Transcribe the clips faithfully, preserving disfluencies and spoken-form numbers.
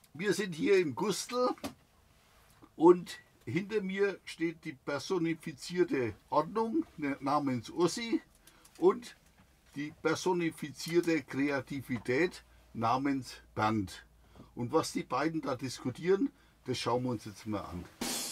Wir sind hier in Gustl und hinter mir steht die personifizierte Ordnung namens Ursi und die personifizierte Kreativität namens Bernd. Und was die beiden da diskutieren, das schauen wir uns jetzt mal an.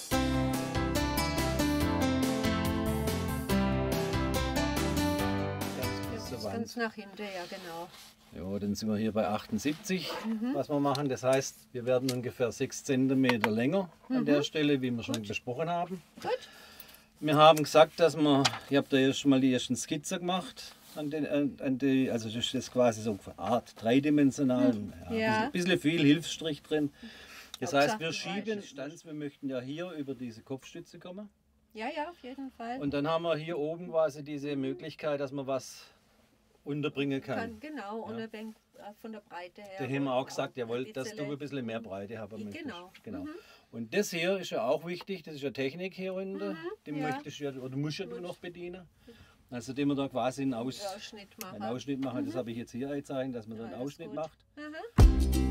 Das ist ganz nach hinten, ja genau. Ja, dann sind wir hier bei achtundsiebzig, mhm. was wir machen. Das heißt, wir werden ungefähr sechs Zentimeter länger an mhm. der Stelle, wie wir schon Gut. besprochen haben. Gut. Wir haben gesagt, dass wir, ich habe da erst mal die ersten Skizzen gemacht, an den, an die, also das ist quasi so eine Art dreidimensional, mhm. ja, ja. ein bisschen viel Hilfsstrich drin. Das heißt, wir schieben Stanz, wir möchten ja hier über diese Kopfstütze kommen. Ja, ja, auf jeden Fall. Und dann haben wir hier oben quasi diese Möglichkeit, dass man was unterbringen kann. kann genau, und ja. ein wenig von der Breite her. Da haben wir auch gesagt, ihr wollt, dass du ein bisschen mehr Breite haben möchtest. Genau. genau. Mhm. Und das hier ist ja auch wichtig, das ist ja Technik hier unten, mhm, die ja. möchtest du ja, oder musst ja du noch bedienen. Also den wir da quasi einen, Aus, Ausschnitt machen. einen Ausschnitt machen, mhm. das habe ich jetzt hier gezeigt, dass man ja, da einen Ausschnitt gut. macht. Mhm.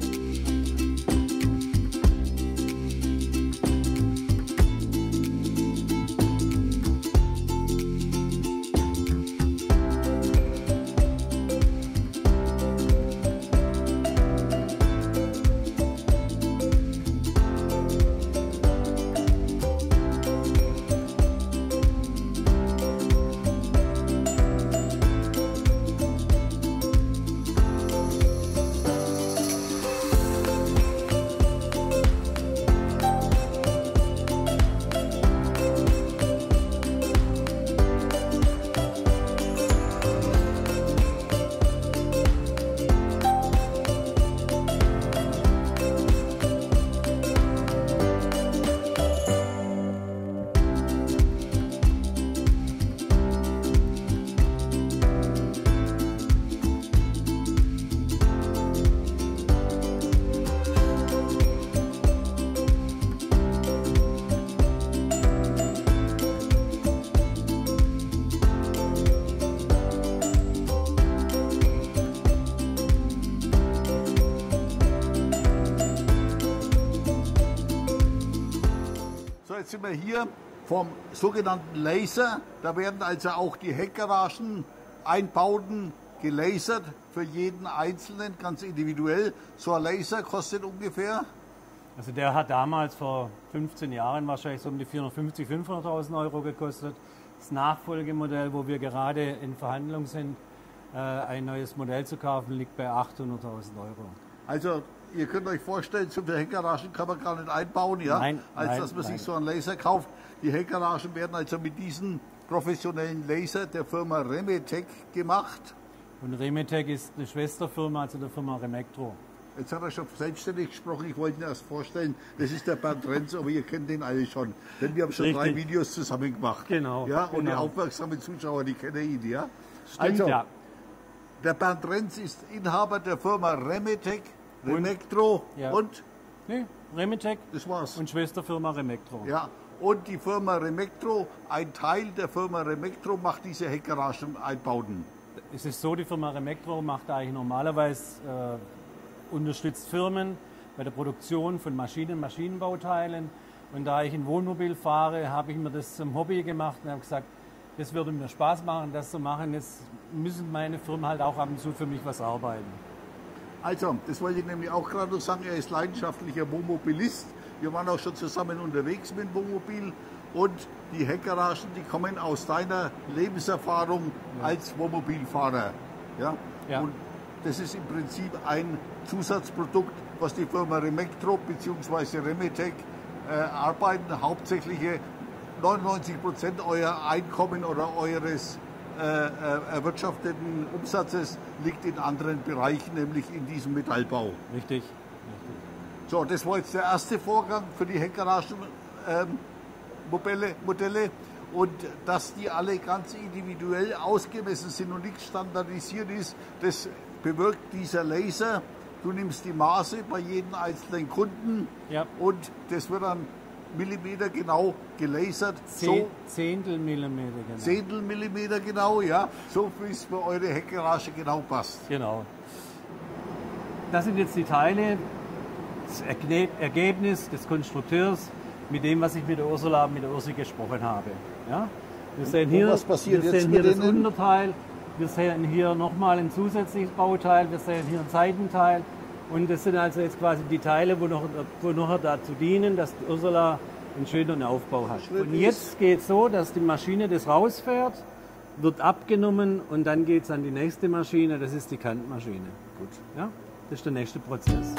Jetzt sind wir hier vom sogenannten Laser. Da werden also auch die Heckgaragen, Einbauten gelasert für jeden Einzelnen, ganz individuell. So ein Laser kostet ungefähr? Also der hat damals vor fünfzehn Jahren wahrscheinlich so um die vierhundertfünfzig, fünfhunderttausend Euro gekostet. Das Nachfolgemodell, wo wir gerade in Verhandlung sind, ein neues Modell zu kaufen, liegt bei achthunderttausend Euro. Also ihr könnt euch vorstellen, so viele Heckgaragen kann man gar nicht einbauen, ja? Nein, als nein, dass man nein. sich so einen Laser kauft. Die Heckgaragen werden also mit diesem professionellen Laser der Firma Remetec gemacht. Und Remetec ist eine Schwesterfirma, also der Firma Remectro. Jetzt hat er schon selbstständig gesprochen, ich wollte ihn erst vorstellen, das ist der Bernd Renz, aber ihr kennt den alle schon. Denn wir haben schon Richtig. drei Videos zusammen gemacht. Genau. Ja, und genau. die aufmerksamen Zuschauer, die kennen ihn, ja? Stimmt, also, ja. Der Bernd Renz ist Inhaber der Firma Remetec, Remectro und, ja. und nee, Remetec das war's. und Schwesterfirma Remectro. Ja, und die Firma Remectro, ein Teil der Firma Remectro macht diese Heckgaragen-Einbauten. Es ist so, die Firma Remectro macht eigentlich normalerweise, äh, unterstützt Firmen bei der Produktion von Maschinen, Maschinenbauteilen. Und da ich ein Wohnmobil fahre, habe ich mir das zum Hobby gemacht und habe gesagt, das würde mir Spaß machen, das zu machen. Jetzt müssen meine Firmen halt auch ab und zu für mich was arbeiten. Also, das wollte ich nämlich auch gerade noch sagen, er ist leidenschaftlicher Wohnmobilist. Wir waren auch schon zusammen unterwegs mit dem Wohnmobil. Und die Heckgaragen, die kommen aus deiner Lebenserfahrung ja. als Wohnmobilfahrer. Ja? Ja. Und das ist im Prinzip ein Zusatzprodukt, was die Firma Remectro bzw. Remetec äh, arbeiten. Hauptsächlich neunundneunzig Prozent euer Einkommen oder eures äh, erwirtschafteten Umsatzes liegt in anderen Bereichen, nämlich in diesem Metallbau. Richtig. Richtig. So, das war jetzt der erste Vorgang für die Heckgaragen. Ähm, Modelle, Modelle und dass die alle ganz individuell ausgemessen sind und nicht standardisiert ist, das bewirkt dieser Laser. Du nimmst die Maße bei jedem einzelnen Kunden ja. und das wird dann Millimeter genau gelasert. Zehn, so Zehntel Millimeter genau. Zehntel Millimeter genau, ja. So wie es für eure Heckgarage genau passt. Genau. Das sind jetzt die Teile, das Ergebnis des Konstrukteurs mit dem, was ich mit der Ursula, mit der Ursi gesprochen habe. Ja? Wir sehen hier, was passiert wir jetzt sehen hier mit das denen? Unterteil, wir sehen hier nochmal ein zusätzliches Bauteil, wir sehen hier ein Seitenteil und das sind also jetzt quasi die Teile, wo noch, wo noch dazu dienen, dass die Ursula einen schönen Aufbau hat. Und jetzt geht es so, dass die Maschine das rausfährt, wird abgenommen und dann geht es an die nächste Maschine, das ist die Kantmaschine. Gut. Ja? Das ist der nächste Prozess.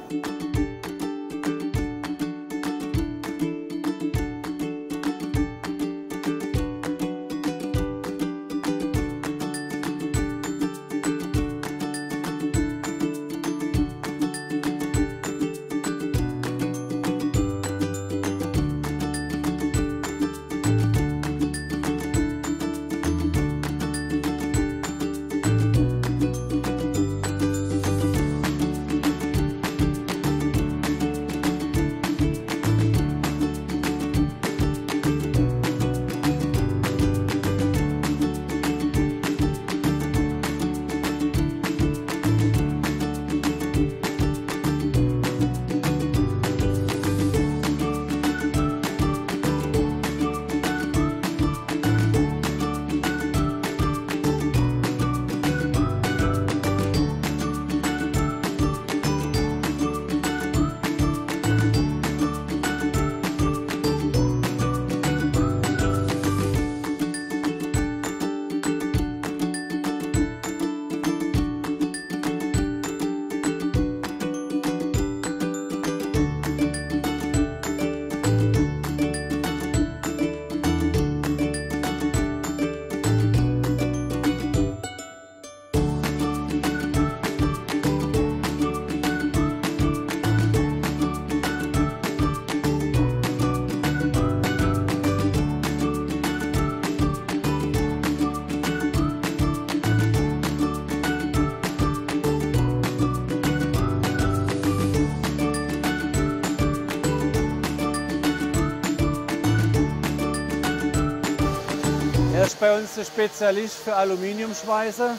Er ist bei uns der Spezialist für Aluminiumschweißer.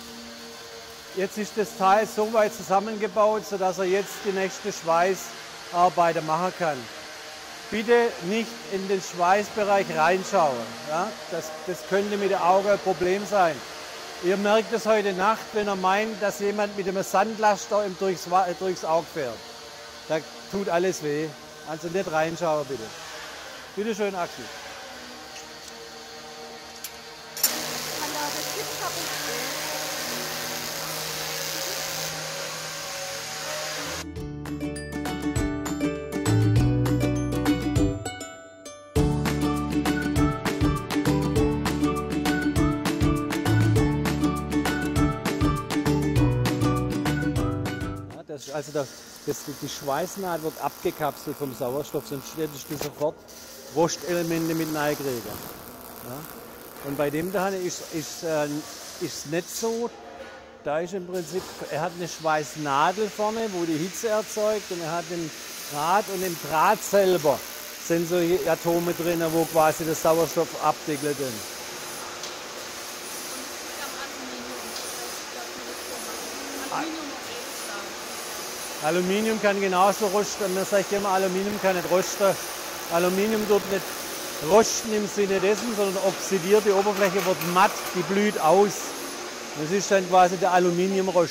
Jetzt ist das Teil so weit zusammengebaut, sodass er jetzt die nächste Schweißarbeiter machen kann. Bitte nicht in den Schweißbereich reinschauen. Ja? Das, das könnte mit den Augen ein Problem sein. Ihr merkt es heute Nacht, wenn er meint, dass jemand mit einem Sandlaster ihm durchs, durchs Auge fährt. Da tut alles weh. Also nicht reinschauen, bitte. Bitte schön, Axel. Also das, das, die Schweißnaht wird abgekapselt vom Sauerstoff, sonst hättest du sofort Rostelemente mit reinkriegen. Ja? Und bei dem da ist es äh, nicht so. Da ist im Prinzip, er hat eine Schweißnadel vorne, wo die Hitze erzeugt, und er hat den Draht, und im Draht selber sind solche Atome drin, wo quasi der Sauerstoff abdeckelt wird. Aluminium kann genauso rosten. Man sagt immer, Aluminium kann nicht rosten. Aluminium tut nicht rosten im Sinne dessen, sondern oxidiert. Die Oberfläche wird matt, die blüht aus. Das ist dann quasi der Aluminiumrost.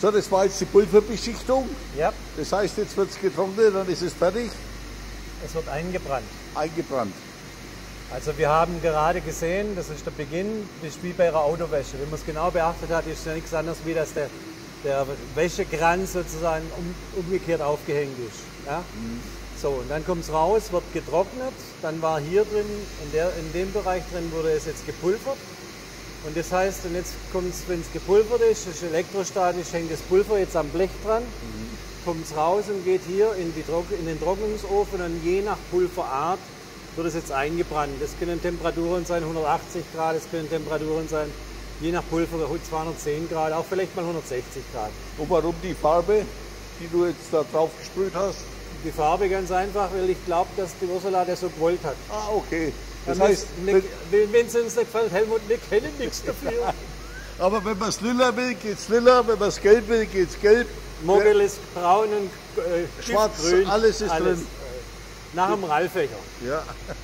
So, das war jetzt die Pulverbeschichtung. Ja, Das heißt, jetzt wird es getrocknet, dann ist es fertig, es wird eingebrannt. eingebrannt. Also wir haben gerade gesehen, das ist der Beginn, das ist wie bei einer Autowäsche. Wenn man es genau beachtet hat, ist ja nichts anderes, wie dass der, der Wäschekranz sozusagen um, umgekehrt aufgehängt ist. Ja? Mhm. So, und dann kommt es raus, wird getrocknet, dann war hier drin, in, der, in dem Bereich drin wurde es jetzt gepulvert. Und das heißt, und jetzt kommt es, wenn es gepulvert ist, das ist elektrostatisch, hängt das Pulver jetzt am Blech dran, mhm. kommt es raus und geht hier in, die, in den Trocknungsofen und je nach Pulverart wird es jetzt eingebrannt. Das können Temperaturen sein, hundertachtzig Grad, das können Temperaturen sein, je nach Pulver zweihundertzehn Grad, auch vielleicht mal hundertsechzig Grad. Und warum die Farbe, die du jetzt da drauf gesprüht hast? Die Farbe ganz einfach, weil ich glaube, dass die Ursula das so gewollt hat. Ah, okay. Das Ja, heißt, wir- wenn wenn es uns nicht gefällt, Helmut, wir kennen nichts dafür. aber wenn man es lila will, geht's lila, wenn man es gelb will, geht's gelb. Mogel ist braun und äh, Schwarz, giftgrün. alles ist drin. äh, Nach dem Rallfächer. Ja.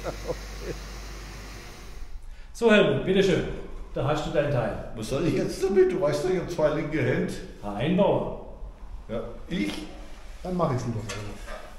So Helmut, bitteschön. Da hast du deinen Teil. Was soll ich jetzt damit? Du weißt doch, ich habe zwei linke Hände. Einbauer. Ja. Ich? Dann mach ich es lieber selber.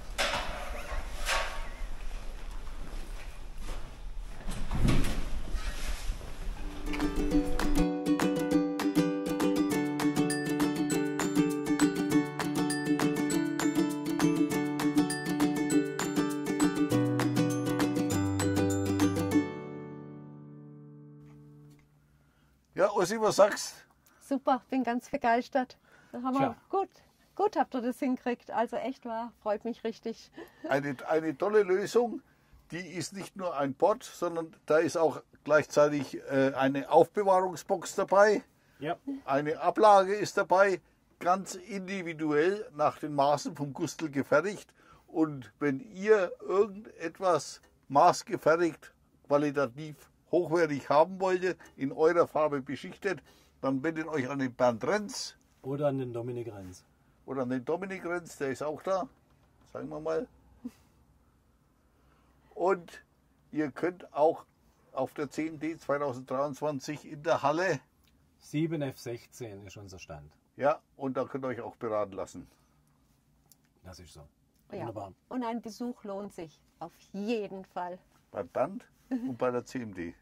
Ja, Ossi, was sagst Super, bin ganz begeistert. Da haben wir Tja. gut, gut habt ihr das hingekriegt. Also echt wahr, freut mich richtig. Eine, eine tolle Lösung. Die ist nicht nur ein Pott, sondern da ist auch gleichzeitig äh, eine Aufbewahrungsbox dabei. Ja. Eine Ablage ist dabei, ganz individuell nach den Maßen vom Gustl gefertigt. Und wenn ihr irgendetwas maßgefertigt, qualitativ hochwertig haben wollt, in eurer Farbe beschichtet, dann wendet euch an den Bernd Renz Oder an den Dominik Renz. oder an den Dominik Renz, der ist auch da, sagen wir mal. Und ihr könnt auch auf der C M D zweitausenddreiundzwanzig in der Halle, sieben F sechzehn ist unser Stand. ja, und da könnt ihr euch auch beraten lassen. Das ist so. Ja. Wunderbar. Und ein Besuch lohnt sich auf jeden Fall. Beim Band und bei der C M D.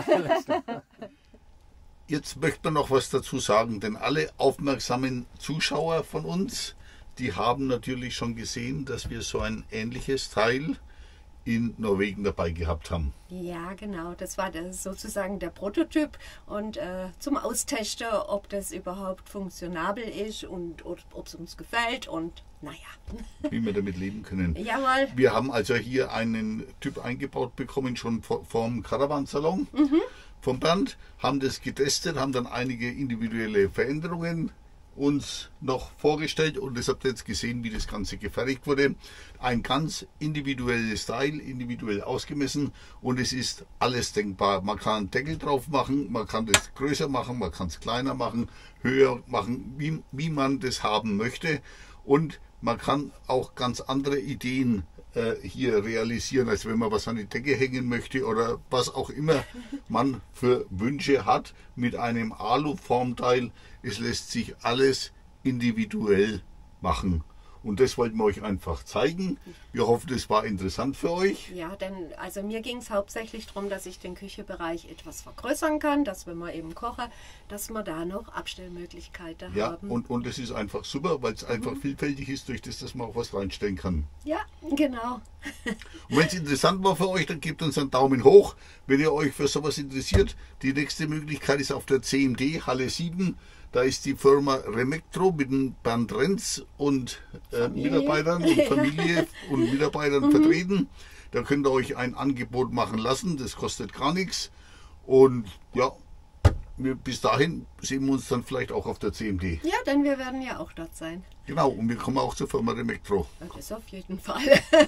Jetzt möchte man noch was dazu sagen, denn alle aufmerksamen Zuschauer von uns, die haben natürlich schon gesehen, dass wir so ein ähnliches Teil in Norwegen dabei gehabt haben. Ja, genau. Das war das sozusagen der Prototyp und äh, zum Austesten, ob das überhaupt funktionabel ist und ob es uns gefällt und naja. Wie wir damit leben können. Jawohl. Wir haben also hier einen Typ eingebaut bekommen, schon vor- vom Caravansalon mhm. vom Band, haben das getestet, haben dann einige individuelle Veränderungen uns noch vorgestellt und das habt ihr jetzt gesehen, wie das Ganze gefertigt wurde. Ein ganz individuelles Style, individuell ausgemessen und es ist alles denkbar. Man kann einen Deckel drauf machen, man kann das größer machen, man kann es kleiner machen, höher machen, wie, wie man das haben möchte und man kann auch ganz andere Ideen äh, hier realisieren, als wenn man was an die Decke hängen möchte oder was auch immer man für Wünsche hat mit einem Aluformteil. Es lässt sich alles individuell machen. Und das wollten wir euch einfach zeigen. Wir hoffen, das war interessant für euch. Ja, denn also mir ging es hauptsächlich darum, dass ich den Küchenbereich etwas vergrößern kann, dass wenn wir eben kochen, dass wir da noch Abstellmöglichkeiten Ja, haben. und, und das ist einfach super, weil es einfach vielfältig ist, durch das, dass man auch was reinstellen kann. Ja, genau. Und wenn es interessant war für euch, dann gebt uns einen Daumen hoch. Wenn ihr euch für sowas interessiert, die nächste Möglichkeit ist auf der C M D Halle sieben. Da ist die Firma Remectro mit dem Bernd Renz und äh, Mitarbeitern und Familie und Mitarbeitern mhm. vertreten. Da könnt ihr euch ein Angebot machen lassen, das kostet gar nichts. Und ja, wir, bis dahin sehen wir uns dann vielleicht auch auf der C M D. Ja, denn wir werden ja auch dort sein. Genau, und wir kommen auch zur Firma Remectro. Das auf jeden Fall.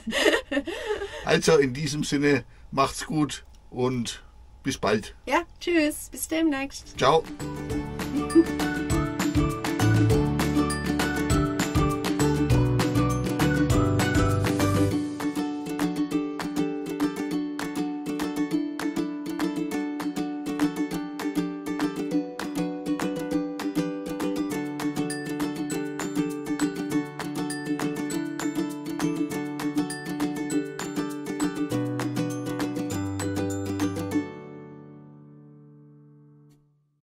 Also in diesem Sinne, macht's gut und bis bald. Ja, tschüss, bis demnächst. Ciao.